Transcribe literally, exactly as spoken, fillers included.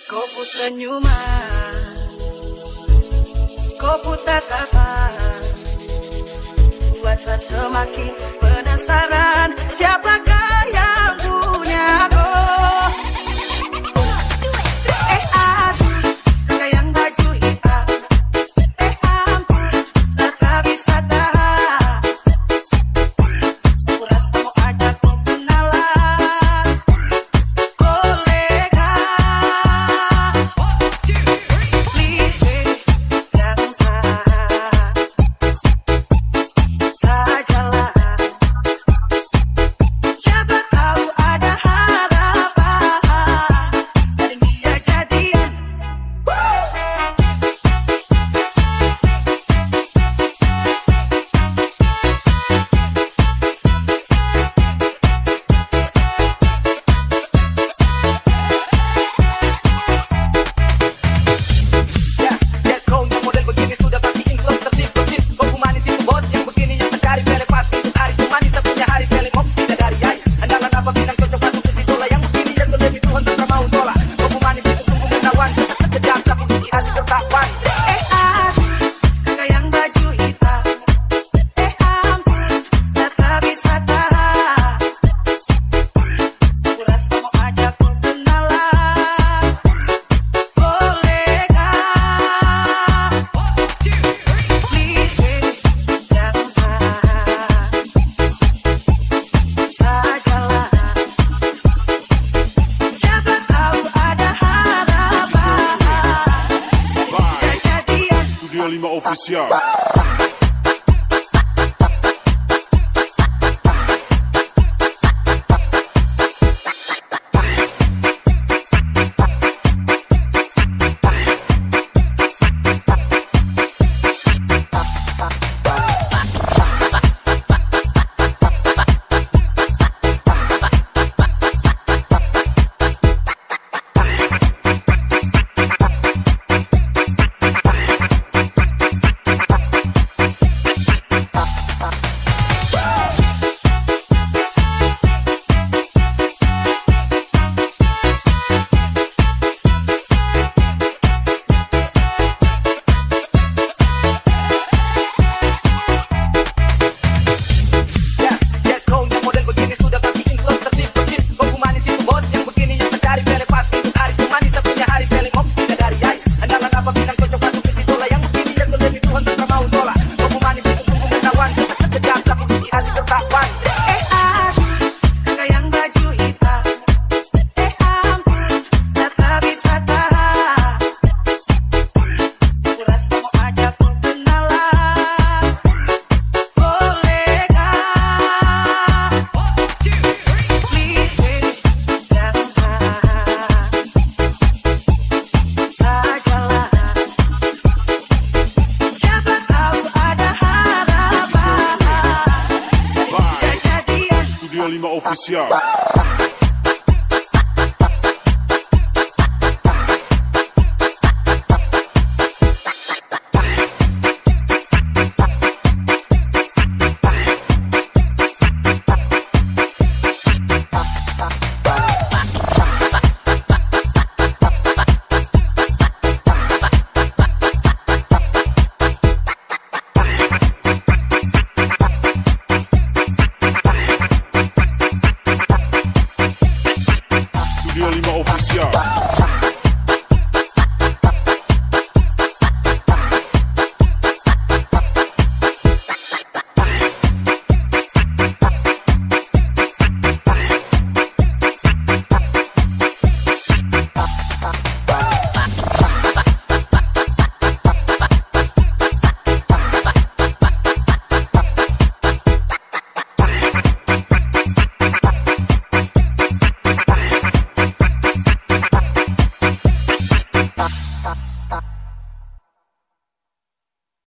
Kopu senyuman, kopu tatapan, buat saya semakin penasaran. Siapakah yang punya kau? Eh aku, kakak yang baju hitam. Eh ampun, saya tak bisa tahan. Aku rasa mau ajak kau kenalan. Kolega, please jangan sajalah. Siapa tahu ada harapan, sering dia jadian. Ya, yes, kau yang model begini sudah pasti influx tertib-tertib. Kau manis itu bos, yang begini yang mencari pele pasti itu tarik. Manis punya hari pele kau tidak dari ay. Andalan apa bilang cocok masuk ke situ lah. Yang begini yang sudah dituhan tak mau tolak. Kau manis itu sungguh menawan, kejam sapu isi hati tertawan. Eh aku, kakak yang baju hitam. Eh ampun, saya tak bisa tahan. Aku rasa mau ajak kau kenalan. Kolega, please jangan sajalah. Siapa tahu ada harapan, dia jadian. Studio lima Official. Ya, yes, kau yang model begini sudah pasti influx tertib-tertib. Kau manis itu bos, yang begini yang mencari pele pasti itu tarik. Manis punya hari pele kau tidak dari ay. Andalan apa bilang cocok masuk ke situ lah. Yang begini yang sudah dituhan tak mau tolak. Kau manis itu sungguh menawan, kejam sapu isi hati tertawan. Eh aku, kakak yang baju hitam. Eh ampun, saya tak bisa tahan. Aku rasa mau ajak kau kenalan. Kolega, please jangan sajalah. Siapa tahu ada harapan, dia jadian. Studio lima Official.